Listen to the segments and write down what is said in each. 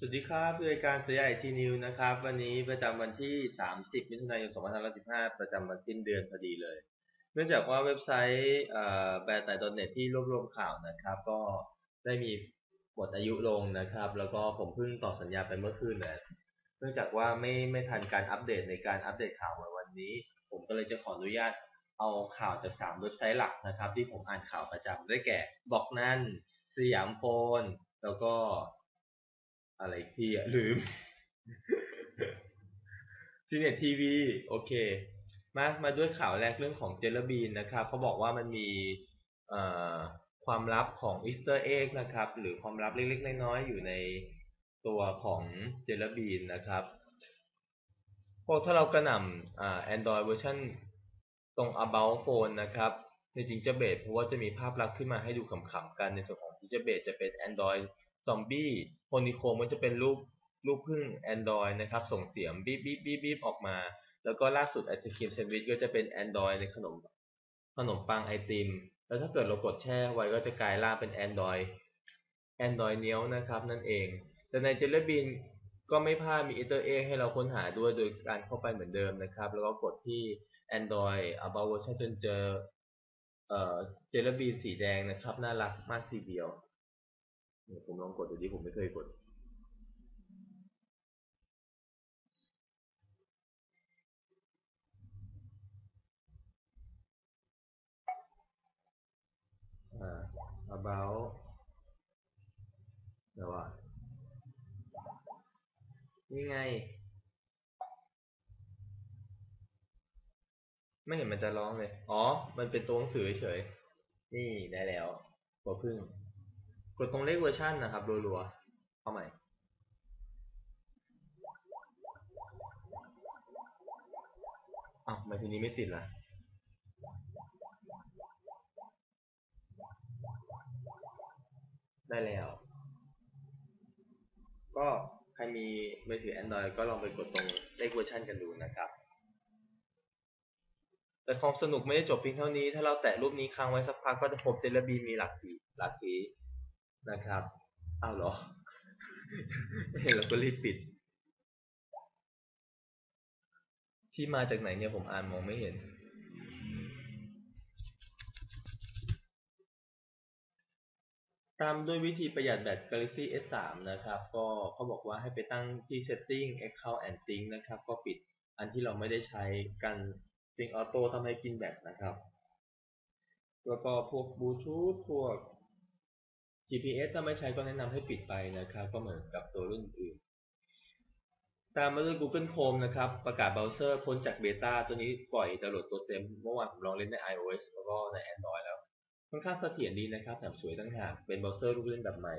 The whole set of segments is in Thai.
สวัสดีครับรายการเสียใหญ่ทีนิวนะครับวันนี้ประจำวันที่30มิถุนายน2515ประจำวันสิ้นเดือนพอดีเลยเนื่องจากว่าเว็บไซต์แบร์ไต่.net ที่รวบรวมข่าวนะครับก็ได้มีหมดอายุลงนะครับแล้วก็ผมเพิ่งต่อสัญญาไปเมื่อคืนเลยเนื่องจากว่าไม่ทันการอัปเดตในการอัปเดตข่าวในวันนี้ผมก็เลยจะขออนุญาตเอาข่าวจาก3เว็บไซต์หลักนะครับที่ผมอ่านข่าวประจำได้แก่บอกนั่นสยามโฟนแล้วก็อะไรที่ลืมซีเน็ตทีวีโอเคมาด้วยข่าวแรกเรื่องของเจลลบีนนะครับเขาบอกว่ามันมีเอ่อความลับของอีสเตอร์เอ็กนะครับหรือความลับเล็กๆน้อยๆอยู่ในตัวของเจลลบีนนะครับพวกถ้าเรากระหน่ำAndroid เวอร์ชันตรง About Phone นะครับในจริงจะเบสเพราะว่าจะมีภาพลักษณ์ขึ้นมาให้ดูขำๆกันในส่วนของที่จะเบสจะเป็น Android Zombie Honeycomb มันจะเป็นรูปผึ้ง Android นะครับส่งเสียงบีบบีบบีบบีบออกมาแล้วก็ล่าสุดไอศครีมแซนด์วิชก็จะเป็น Android ในขนมปังไอติมแล้วถ้าเกิดเรากดแช่ไว้ก็จะกลายร่างเป็น Android เนี้ยวนะครับนั่นเองแต่ใน Jelly Bean ก็ไม่พลาดมี Easter egg ให้เราค้นหาด้วยโดยการเข้าไปเหมือนเดิมนะครับแล้วก็กดที่ Android About Version จนเจอJelly Bean สีแดงนะครับน่ารักมากทีเดียวผมลองกดดูดิผมไม่เคยกดAbout เดี๋ยวว่านี่ไงไม่เห็นมันจะร้องเลยอ๋อมันเป็นตัวหนังสือเฉยๆนี่ได้แล้วตัวพึ่งกดตรงเลขเวอร์ชันนะครับรัวๆเข้าใหม่อ้าวทำไมทีนี้ไม่ติดล่ะได้แล้ว ก็ใครมีมือถือ Android ก็ลองไปกดตรงเลขเวอร์ชันกันดูนะครับแต่ความสนุกไม่ได้จบเพียงเท่านี้ถ้าเราแตะรูปนี้ค้างไว้สักพักก็จะพบเจลบีมีหลักฐีนะครับอ้าวเหรอเห็นแล้วก็รีบปิดที่มาจากไหนเนี่ยผมอ่านมองไม่เห็นตามด้วยวิธีประหยัดแบต Galaxy S3 นะครับก็เขาบอกว่าให้ไปตั้งที่ Setting Account and Sync นะครับก็ปิดอันที่เราไม่ได้ใช้กัน Sync Auto ทำให้กินแบตนะครับแล้วก็พวกบลูทูธพวก GPS ถ้าไม่ใช้ก็แนะนำให้ปิดไปนะครับก็เหมือนกับตัวรุ่นอื่นตามมาด้วย Google Chrome นะครับประกาศเบราว์เซอร์พ้นจากเบต้าตัวนี้ปล่อยดาวน์โหลดตัวเต็มเมื่อวานผมลองเล่นใน iOS แล้วก็ใน Android แล้วค่อนข้างเสถียรดีนะครับแถมสวยตั้งหากเป็นเบราว์เซอร์รูปเล่นแบบใหม่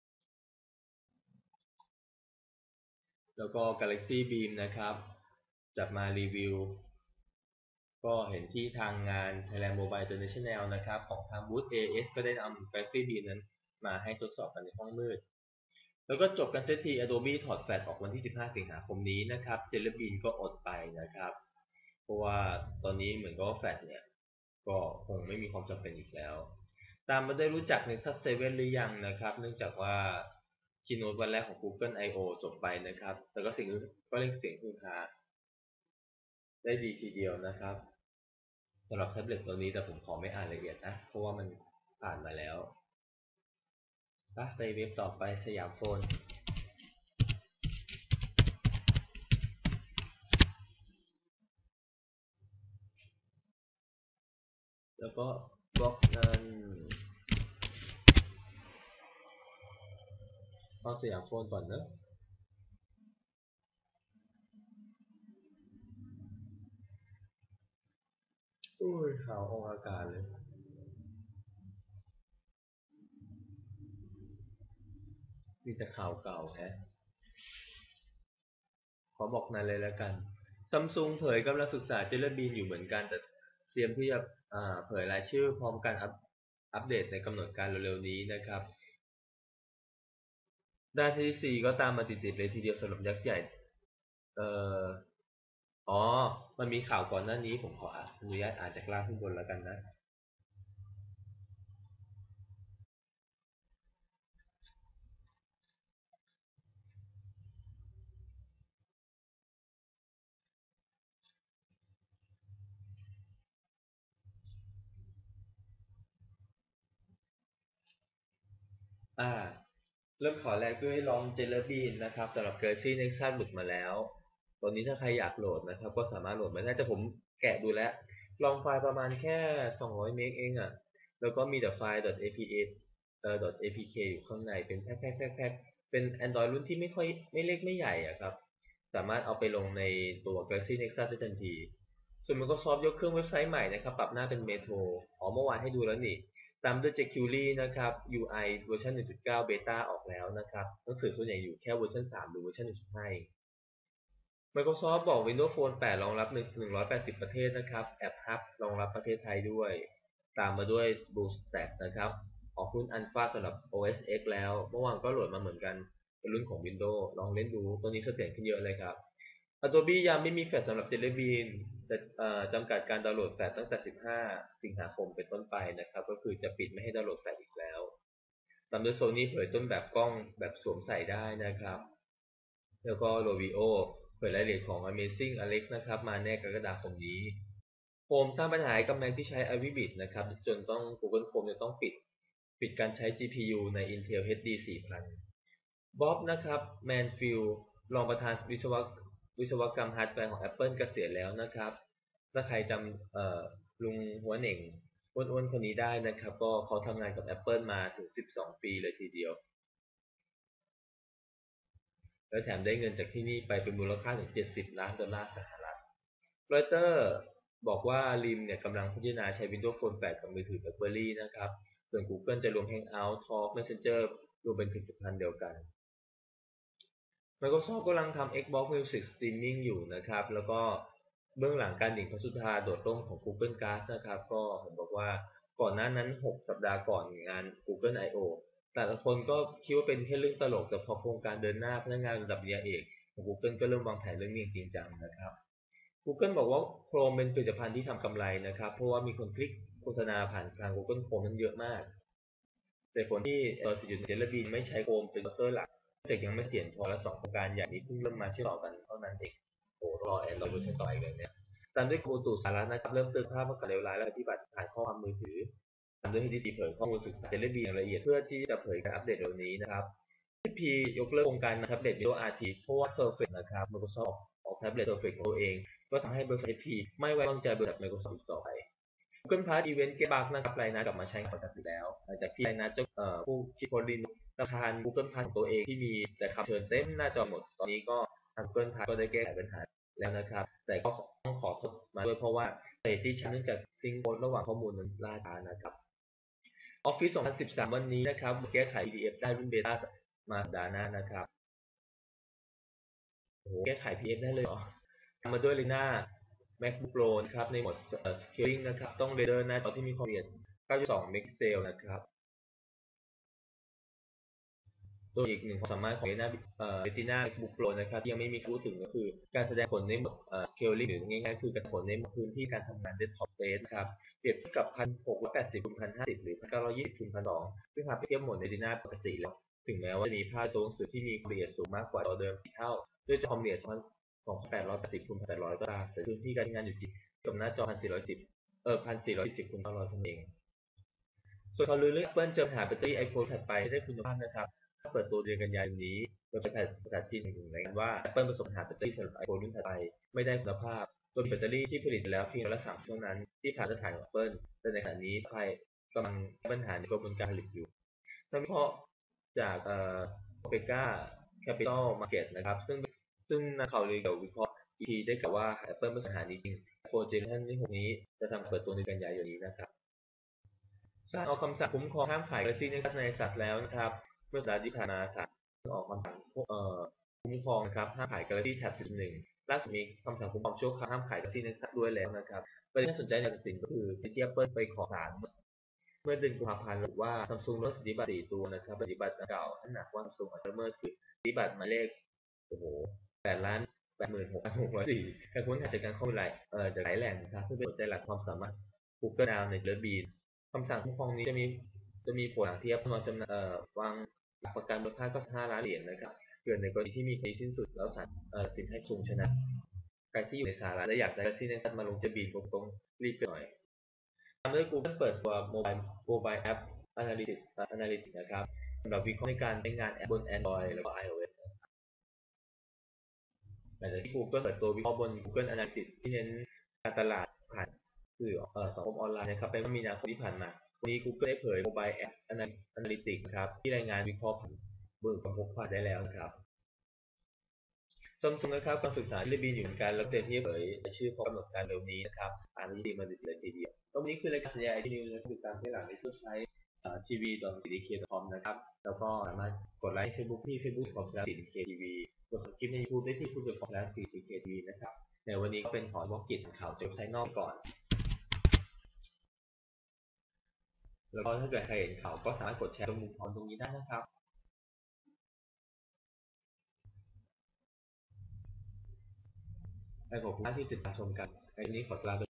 แล้วก็ Galaxy Beam นะครับจัดมารีวิวก็เห็นที่ทางงาน Thailand Mobile International นะครับของทางบูธ AS ก็ได้นำ Galaxy Beam นั้นมาให้ทดสอบกันในห้องมืด แล้วก็จบกันเสียที Adobe ถอดแฟลชออกวันที่15สิงหาคมนี้นะครับ Jellybean ก็อดไปนะครับเพราะว่าตอนนี้เหมือนกับว่าแฟลชเนี่ยก็คงไม่มีความจำเป็นอีกแล้วตามมาได้รู้จัก Nexus 7หรือยังนะครับเนื่องจากว่าคีโนตวันแรกของ Google I/O จบไปนะครับแต่ก็ก็เล่นเสียงฮือฮาได้ดีทีเดียวนะครับสำหรับแท็บเล็ตตัวนี้แต่ผมขอไม่อ่านละเอียดนะเพราะว่ามันผ่านมาแล้วไปเว็บต่อไปสยามโฟน แล้วก็บล็อกนั้นเอาสยามโฟนก่อนนะอุ้ยข่าวออกอากาศเลยมีแต่ข่าวเก่าแฮะขอบอกนานเลยแล้วกันซัมซุงเผยกำลังศึกษาเจลบีนอยู่เหมือนกันแต่เตรียมที่จะเผยรายชื่อพร้อมกันอัปเดตในกำหนดการเร็วๆนี้นะครับด้านที่4ก็ตามมาติดๆเลยทีเดียวสำหรับยักษ์ใหญ่เอ่ออ๋อมันมีข่าวก่อนหน้านี้ผมขออนุญาตอ่านจากล่างขึ้นบนแล้วกันนะอ่าเริ่มขอแรกด้วยลองเจลบีนนะครับสำหรับ Galaxy Nexus หลุดมาแล้วตอนนี้ถ้าใครอยากโหลดนะครับก็สามารถโหลดมาได้แต่ผมแกะดูแล้วลองไฟล์ประมาณแค่200เมกเองอ่ะแล้วก็มีแต่ไฟล์ .apa .apk อยู่ข้างในเป็นแพ็คเป็น Android รุ่นที่ไม่ค่อยไม่เล็กไม่ใหญ่อ่ะครับสามารถเอาไปลงในตัว Galaxy Nexus ได้ทันทีส่วน Microsoft ยกเครื่องเว็บไซต์ใหม่นะครับปรับหน้าเป็น Metro เมื่อวานให้ดูแล้วนี่ ตามด้วย jQuery นะครับ UI เวอร์ชัน 1.9 เบต้าออกแล้วนะครับหนังสือส่วนใหญ่อยู่แค่เวอร์ชัน 3 หรือเวอร์ชัน 1.5 Microsoft บอก Windows Phone 8 รองรับ180 ประเทศนะครับแอป Hub รองรับประเทศไทยด้วยตามมาด้วย BlueStack นะครับออกรุ่น Alpha สำหรับ OS X แล้วเมื่อวานก็โหลดมาเหมือนกันเป็นรุ่นของ Windows ลองเล่นดูตัวนี้เสถียรขึ้นเยอะเลยครับ Adobe ยังไม่มีแฟลชสำหรับ Jelly Bean แต่จำกัดการดาวน์โหลดแฟลชตั้งแต่ 15 สิงหาคมเป็นต้นไปนะครับก็คือจะปิดไม่ให้ดาวน์โหลดแฟลชอีกแล้วตามด้วย Sony เผยต้นแบบกล้องแบบสวมใส่ได้นะครับแล้วก็ Rovio เผยรายละเอียดของ Amazing Alex นะครับมาแน่กรกฎาคมนี้โฮมสร้างปัญหาให้กับ Mac ที่ใช้ Ivy Bit นะครับจนต้อง Google Chrome จะต้องปิดการใช้ GPU ใน Intel HD 4000บ๊อบนะครับแมนฟิลรองประธานวิศวกรรมฮาร์ดแวร์ของ Apple เกษียณแล้วนะครับถ้าใครจำลุงหัวเหน่งอ้วนๆคนนี้ได้นะครับก็เขาทำงานกับ Apple มาถึง12 ปีเลยทีเดียวแล้วแถมได้เงินจากที่นี่ไปเป็นมูลค่าถึง$70 ล้านสหรัฐรอยเตอร์บอกว่าริมเนี่ยกำลังพิจารณาใช้ Windows Phone 8 กับมือถือ BlackBerry นะครับส่วน Google จะรวม Hangout Talk Messenger รวมเป็นผลิตภัณฑ์เดียวกัน Microsoft กำลังทำ Xbox Music Streaming อยู่นะครับแล้วก็เบื้องหลังการดิ่งพระสุธาโดดร่มของ Google Glass นะครับก็เห็นบอกว่าก่อนหน้านั้น6สัปดาห์ก่อนงาน Google I/O แต่ละคนก็คิดว่าเป็นแค่เรื่องตลกแต่พอโครงการเดินหน้าพนักงานระดับปริญญาเอกของ Google ก็เริ่มวางแผนเรื่องนี้จริงจังนะครับ Google บอกว่า Chrome เป็นผลิตภัณฑ์ที่ทำกำไรนะครับเพราะว่ามีคนคลิกโฆษณาผ่านทาง Google Chrome นั้นเยอะมากแต่คนที่ติดอยู่ในเจลบีนไม่ใช้ Chrome เป็นเบราว์เซอร์หลัก แต่ยังไม่เปลี่ยนพอและ2โครงการใหญ่นี้เพิ่งเริ่มมาเชื่อมต่อกันเท่านั้นเองโอ้รอAndroid เวอร์ชันต่ออีกเลยเนี่ยตามด้วยอุตุสหรัฐนะครับเริ่มเตือนภาพอากาศเลวร้ายและปฏิบัติผ่านข้อความมือถือตามด้วย HTC เผยข้อมูลศึกษาเจลบีอย่างละเอียดเพื่อที่จะเผยการอัปเดตเร็วนี้นะครับ HP ยกเลิกโครงการแท็บเล็ต Windows RT เพราะว่า Surface นะครับ Microsoft ออกแท็บเล็ต Surface ของตัวเองก็ทำให้บริษัท HP ไม่ไว้วางใจบริษัท Microsoft อีกต่อไป Google Plus Event แก้บั๊กนะครับไลน์นัดกลับมาใช้งานปกติแล้วหลังจากที่ไลน์นัดผู้คิดค้นลินประธาน Google Plus ของตัวเองที่มีแต่คำเชิญเต็มหน้าจอหมดตอนนี้ก็ทาง Google Plus ก็ได้แก้ไขปัญหาแล้วนะครับแต่ก็ต้องขอโทษมาด้วยเพราะว่าสถิติช้าเนื่องจากซิงค์โค้ดระหว่างข้อมูลนั้นล่าช้านะครับ Office 2013 วันนี้นะครับแก้ไข PDF ได้รุ่นเบต้ามาสัปดาห์หน้านะครับโอ้โหแก้ไข PDF ได้เลยเหรอตามมาด้วย Lina MacBook Pro นะครับในโหมดScaling นะครับต้องเรนเดอร์หน้าจอที่มีความละเอียด 9.2 เมกะพิกเซลนะครับตัวอีกหนึ่งความสามารถของ Retina MacBook Pro นะครับที่ยังไม่มีพูดถึงก็คือการแสดงผลในโหมดScaling หรือง่ายๆคือการผลในพื้นที่การทำงาน Desktop Space นะครับเปรียบเทียบกับ 1680 คูณ 1050 หรือ 1920 คูณ 1200ซึ่งหากเปรียบเทียบโหมด Retina ปกติแล้วถึงแม้ว่าจะมีภาพตัวหนังสือที่มีความละเอียดสูงมากกว่าจอเดิม4เท่าด้วยจอความละเอียด2880 คูณ 800ก็ตามแต่พื้นที่การใช้งานอยู่ที่กับหน้าจอ 1410 1440 คูณ 900เท่านั้นเอง ส่วนข่าวลือเรื่อง Apple เจอปัญหาแบตเตอรี่ iPhone ถัดไปไม่ได้คุณภาพนะครับเปิดตัวเดือนกันยายนนี้โดยประกาศจีนถึงรายงานว่า Apple ประสบปัญหาแบตเตอรี่สำหรับ iPhone รุ่นถัดไปไม่ได้คุณภาพโดยแบตเตอรี่ที่ผลิตไปแล้วเพียงละ3เท่านั้นที่ผ่านมาตรฐานของ Apple แต่ในขณะนี้ไทยกำลังแก้ปัญหาในกระบวนการผลิตอยู่นักวิเคราะห์จากOpeka Capital Market นะครับซึ่งนักข่าวลือเกี่ยวกับวิเคราะห์ EP ได้กล่าวว่า Apple ประสบปัญหานี้จริง iPhone เจเนอเรชั่นที่6นี้จะทำเปิดตัวในกันยายนนี้นะครับ ศาลออกคำสั่งคุ้มครองห้ามขาย Galaxy Nexus ในสัตว์แล้วนะครับเมื่อสัปดาห์ที่ผ่านมาศาลออกคำสั่งคุ้มครองนะครับห้ามขาย Galaxy Tab 11ล่าสุดมีคำสั่งคุ้มครองชั่วคราวห้ามขาย Galaxy Nexus ด้วยแล้วนะครับประเด็นที่น่าสนใจในตัดสินก็คือที่ Apple ไปขอศาลเมื่อเดือนกุมภาพันธ์ระบุว่า Samsung ลดสิทธิบัตร4ตัวนะครับสิทธิบัตรดังกล่าวให้หนักว่า Samsung อัลไซเมอร์คือสิทธิบัตรหมายเลขโอ้โห8,86,400การค้นหาจากการข้อมูลจากหลายแหล่งนะครับซึ่งเป็นปัจจัยหลักความสามารถ Google Now ใน Jelly คำสั่งคุ้มครองนี้จะมีผลหลังที่Appleวางหลักประกันมูลค่า95 ล้านเหรียญนะครับเกิดในกรณีที่มีคดีสิ้นสุดแล้วศาลตัดสินให้ซุงชนะใครที่อยู่ในสหรัฐและอยากได้ที่ในสัตมาลงจะบีนตรงๆรีบไปหน่อยตามด้วย Google เปิดตัว Mobile App Analytics นะครับสำหรับวิเคราะห์ในการใช้งานแอปบน Android แล้วก็ iOS หลังจากที่ Google เปิดตัววิเคราะห์บน Google Analytics ที่เน้นการตลาดผ่านสื่อสังคมออนไลน์นะครับในมีนาคมที่ผ่านมาวันนี้ Google ได้เผย Mobile App Analytics นะครับที่รายงานวิเคราะห์ผ่านบนความพกพาได้แล้วนะครับSamsung นะครับกำลังศึกษาที่บินอยู่เหมือนกันแล้วเตรียมที่จะเผยชื่อพร้อมกำหนดการเร็วนี้นะครับอ่านจริงๆมันเลยทีเดียวตรงนี้คือรายการสัญญาณ IT News นะครับติดตามได้หลังในเว็บไซต์tv.cdk.com นะครับแล้วก็สามารถกดไลค์ Facebook ที่ facebook.com/cdktv กด subscribe ใน YouTube ได้ที่ youtube.com/cdktv นะครับในวันนี้ก็เป็นขอบอกกิจข่าวจากเว็บไซต์นอกก่อนแล้วก็ถ้าเกิดใครเห็นข่าวก็สามารถกดแชร์ตรงมุมตรงนี้ได้นะครับขอบคุณที่ติดตามชมกันในวันนี้ขอลาไป